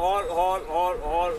Hold.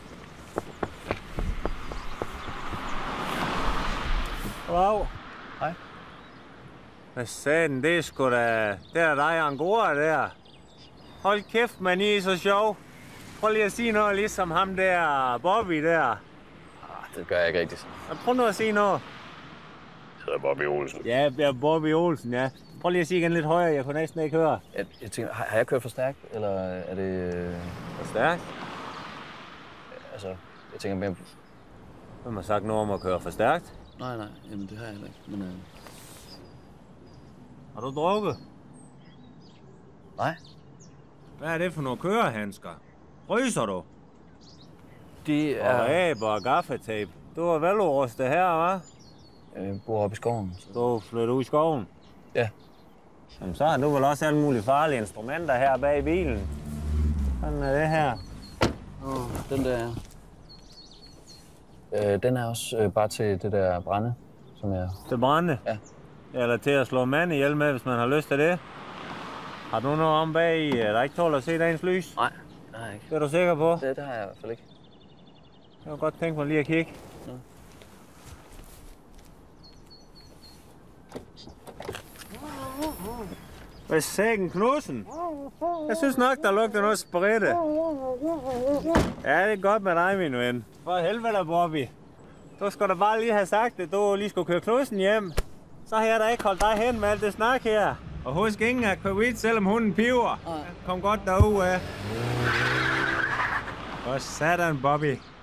Wow. Hej. Hvad satan, det er sgu da... Det er dig, Angora, der. Hold kæft, man, I er så sjov. Prøv lige at sige noget, ligesom ham der, Bobby der. Det gør jeg ikke rigtigt. Prøv nu at sige noget. Så er Bobby Olsen. Ja, Bobby Olsen, ja. Prøv lige at sige igen lidt højere, jeg kunne næsten ikke høre. Jeg tænker, har jeg kørt for stærkt, eller er det... For stærkt? Altså, jeg tænker mere... Hvem har sagt noget om at køre for stærkt? Nej, jamen det har jeg heller ikke, men... Har du drukket? Nej. Hvad er det for nogle kørehandsker? Ryser du? De er... Og aber og gaffatape. Du er velrustet her, hva'? Jeg bor oppe i skoven. Så... Du flytter ud i skoven? Ja. Jamen, så har du vel også alle mulige farlige instrumenter her bag i bilen. Sådan er det her. Den der... den er også bare til det der brænde, som jeg... Til brænde? Ja. Eller til at slå mand ihjel med, hvis man har lyst til det. Har du noget om bag i, der ikke tåler at se dagens lys? Nej, det har jeg ikke. Det er du sikker på? Det har jeg i hvert fald ikke. Jeg kunne godt tænke mig lige at kigge. Ja. Hvad sækken Knudsen? Jeg synes nok, der lugter noget spritte. Ja, det er godt med dig, min ven. For helvede, Bobby. Du skulle da bare lige have sagt, at du lige skulle køre Knudsen hjem. Så har jeg da ikke holdt dig hen med alt det snak her. Og husk ingen at køre vidt, selvom hunden piver. Kom godt derud af. For satan, Bobby.